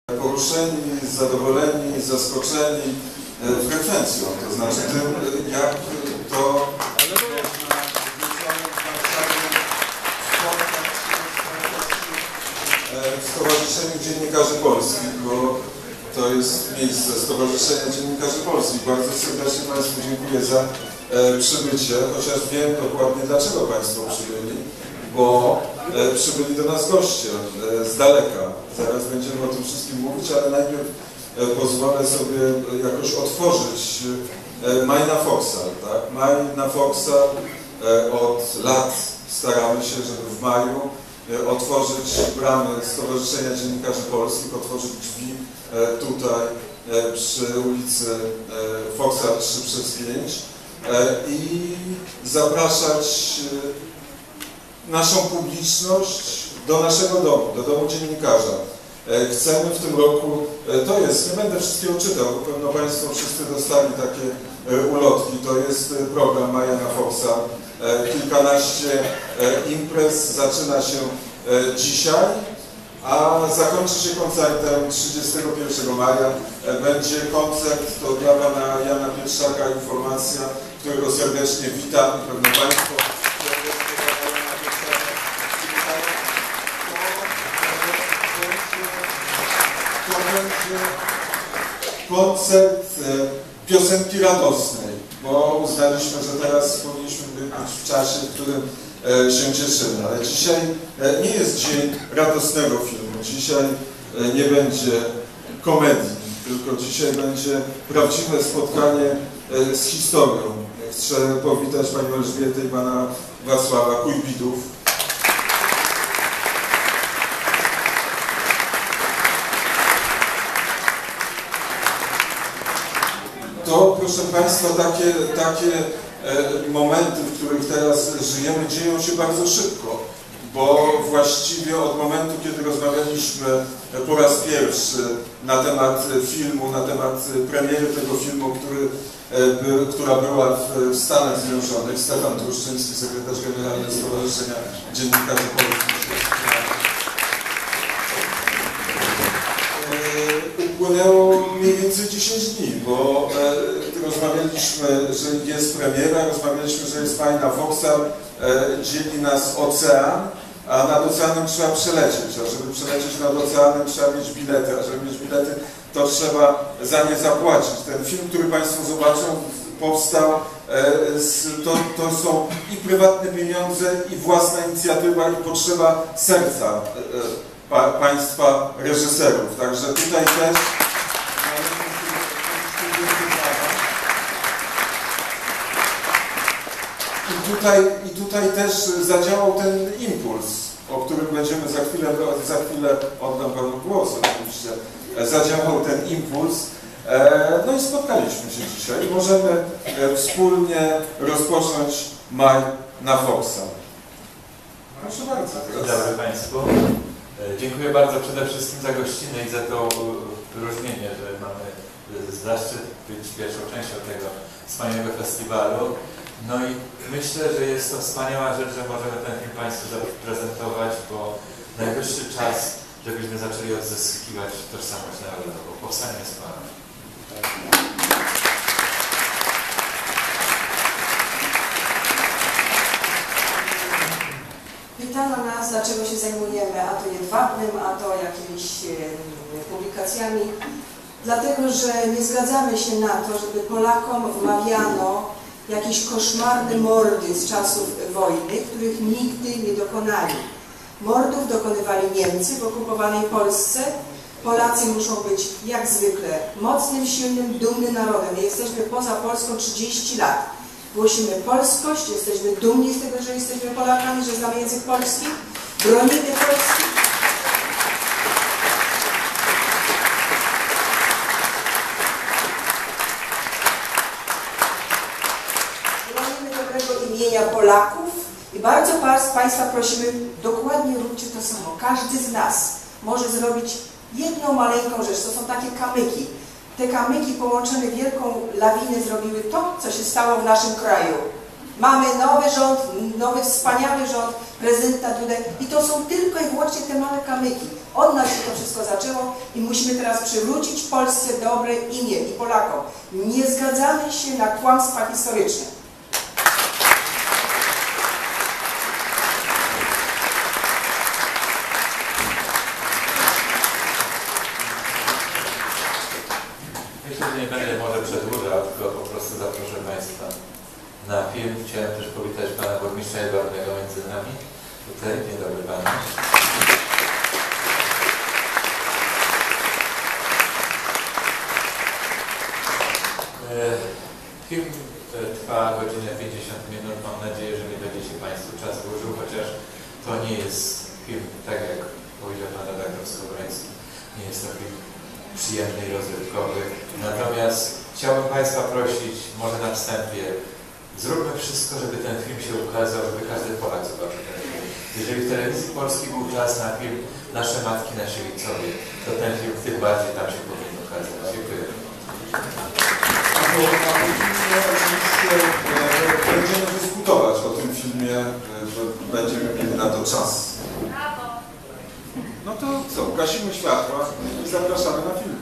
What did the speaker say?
Poruszeni, zadowoleni, zaskoczeni frekwencją, to znaczy tym, jak to w Stowarzyszeniu Dziennikarzy Polskich, bo to jest miejsce Stowarzyszenia Dziennikarzy Polskich. Bardzo serdecznie Państwu dziękuję za przybycie, chociaż wiem dokładnie, dlaczego Państwo przybyli, bo przybyli do nas goście z daleka. Zaraz będziemy o tym wszystkim mówić, ale najpierw pozwolę sobie jakoś otworzyć Maj na Foksal. Tak? Maj na Foksal od lat staramy się, żeby w maju otworzyć bramy Stowarzyszenia Dziennikarzy Polskich, otworzyć drzwi tutaj przy ulicy Foksal 3/5 i zapraszać naszą publiczność do naszego domu, do domu dziennikarza. Chcemy w tym roku, to jest, nie będę wszystkiego czytał, bo pewno Państwo wszyscy dostali takie ulotki, to jest program Maja na Foksal. Kilkanaście imprez zaczyna się dzisiaj, a zakończy się koncertem 31 maja. Będzie koncert, to dla Pana Jana Pietrzaka informacja, którego serdecznie witam i pewno Państwo to będzie koncert piosenki radosnej, bo uznaliśmy, że teraz powinniśmy być w czasie, w którym się cieszymy. Ale dzisiaj nie jest dzień radosnego filmu, dzisiaj nie będzie komedii, tylko dzisiaj będzie prawdziwe spotkanie z historią. Chcę powitać Panią Elżbietę i Pana Wacława Kujbidów. To, proszę Państwa, takie momenty, w których teraz żyjemy, dzieją się bardzo szybko, bo właściwie od momentu, kiedy rozmawialiśmy po raz pierwszy na temat filmu, na temat premiery tego filmu, która była w Stanach Zjednoczonych, Stefan Truszczyński, sekretarz generalny Stowarzyszenia Dziennikarzy Polskich, upłynęło mniej więcej 10 dni, bo rozmawialiśmy, że jest premiera, rozmawialiśmy, że jest Maj na Foksal, dzieli nas ocean, a nad oceanem trzeba przelecieć, a żeby przelecieć nad oceanem trzeba mieć bilety, a żeby mieć bilety to trzeba za nie zapłacić. Ten film, który Państwo zobaczą, powstał, to są i prywatne pieniądze, i własna inicjatywa, i potrzeba serca Państwa reżyserów. Także tutaj też I tutaj też zadziałał ten impuls, o którym będziemy za chwilę oddam Panu głos oczywiście. Zadziałał ten impuls, no i spotkaliśmy się dzisiaj i możemy wspólnie rozpocząć Maj na Foksal. Proszę bardzo. Dzień dobry Państwu. Dziękuję bardzo przede wszystkim za gościnę i za to wyróżnienie, że mamy zaszczyt być pierwszą częścią tego wspaniałego festiwalu. No i myślę, że jest to wspaniała rzecz, że możemy ten film Państwu zaprezentować, bo najwyższy czas, żebyśmy zaczęli odzyskiwać tożsamość narodową. Powstanie z Panem. Pytano nas, dlaczego się zajmujemy, a to jedwabnym, a to jakimiś publikacjami. Dlatego, że nie zgadzamy się na to, żeby Polakom wmawiano jakieś koszmarne mordy z czasów wojny, których nigdy nie dokonali. Mordów dokonywali Niemcy w okupowanej Polsce. Polacy muszą być jak zwykle mocnym, silnym, dumnym narodem. My jesteśmy poza Polską 30 lat. Głosimy polskość, jesteśmy dumni z tego, że jesteśmy Polakami, że znamy język polski, bronimy Polski. Bronimy dobrego imienia Polaków i bardzo Państwa prosimy, dokładnie róbcie to samo. Każdy z nas może zrobić jedną maleńką rzecz, to są takie kamyki. Te kamyki połączone wielką lawinę zrobiły to, co się stało w naszym kraju. Mamy nowy rząd, nowy wspaniały rząd prezydenta Dudy i to są tylko i wyłącznie te małe kamyki. Od nas się to wszystko zaczęło i musimy teraz przywrócić Polsce dobre imię i Polakom. Nie zgadzamy się na kłamstwa historyczne. Myślę, że nie będę może przedłużał, tylko po prostu zaproszę Państwa na film. Chciałem też powitać Pana Burmistrza Jedwabnego między nami. Tutaj, dzień dobry Panu. Film trwa godzinę 50 minut. Mam nadzieję, że nie będzie się Państwu czas dłużył, chociaż to nie jest film, tak jak powiedział Pan redaktor Skowroński, nie jest to film przyjemny i rozrywkowy. Natomiast chciałbym Państwa prosić, może na wstępie, zróbmy wszystko, żeby ten film się ukazał, żeby każdy Polak zobaczył ten film. Jeżeli w telewizji polskiej był czas na film Nasze Matki, Nasi Ojcowie, to ten film tym bardziej tam się powinien ukazać. Dziękuję. Będziemy dyskutować o tym filmie, że będziemy mieli na to czas. No to co, gasimy światła i zapraszamy na film.